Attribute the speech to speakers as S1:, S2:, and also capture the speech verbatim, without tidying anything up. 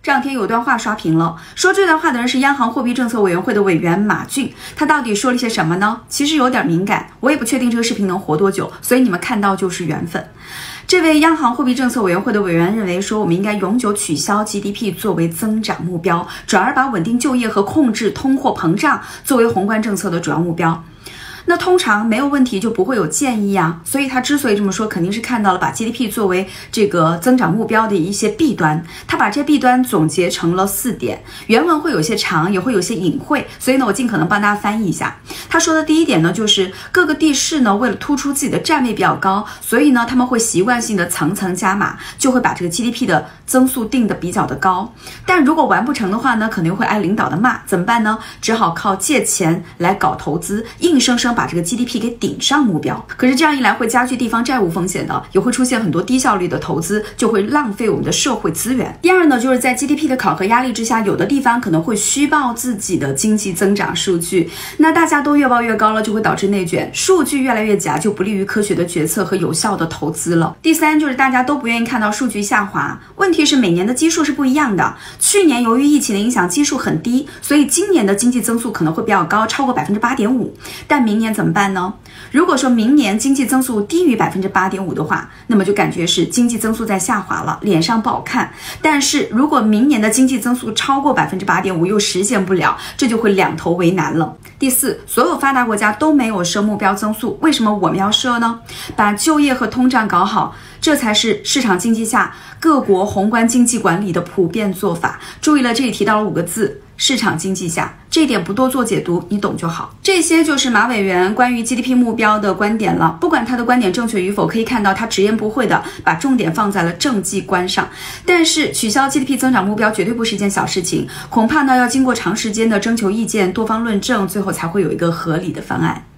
S1: 这两天有段话刷屏了，说这段话的人是央行货币政策委员会的委员马骏，他到底说了些什么呢？其实有点敏感，我也不确定这个视频能活多久，所以你们看到就是缘分。这位央行货币政策委员会的委员认为说，我们应该永久取消 G D P 作为增长目标，转而把稳定就业和控制通货膨胀作为宏观政策的主要目标。那通常没有问题就不会有建议啊，所以他之所以这么说，肯定是看到了把 G D P 作为这个增长目标的一些弊端，他把这些弊端总结成了四点，原文会有些长，也会有些隐晦，所以呢，我尽可能帮大家翻译一下。他说的第一点呢，就是各个地市呢，为了突出自己的占位比较高，所以呢，他们会习惯性的层层加码，就会把这个 G D P 的增速定的比较的高。但如果完不成的话呢，肯定会挨领导的骂，怎么办呢？只好靠借钱来搞投资，硬生生把这个 G D P 给顶上目标。可是这样一来会加剧地方债务风险的，也会出现很多低效率的投资，就会浪费我们的社会资源。第二呢，就是在 G D P 的考核压力之下，有的地方可能会虚报自己的经济增长数据，那大家都越报越高了，就会导致内卷，数据越来越假，就不利于科学的决策和有效的投资了。第三就是大家都不愿意看到数据下滑，问题是每年的基数是不一样的，去年由于疫情的影响基数很低，所以今年的经济增速可能会比较高，超过 百分之八点五， 但明年怎么办呢？如果说明年经济增速低于 百分之八点五 的话，那么就感觉是经济增速在下滑了，脸上不好看。但是如果明年的经济增速超过 百分之八点五 又实现不了，这就会两头为难了。第四，所有发达国家都没有设目标增速，为什么我们要设呢？把就业和通胀搞好，这才是市场经济下各国宏观经济管理的普遍做法。注意了，这里提到了五个字，市场经济下，这一点不多做解读，你懂就好。这些就是马委员关于 G D P 目标的观点了。不管他的观点正确与否，可以看到他直言不讳的把重点放在了政绩观上。但是取消 G D P 增长目标绝对不是一件小事情，恐怕呢要经过长时间的征求意见、多方论证，最后才会有一个合理的方案。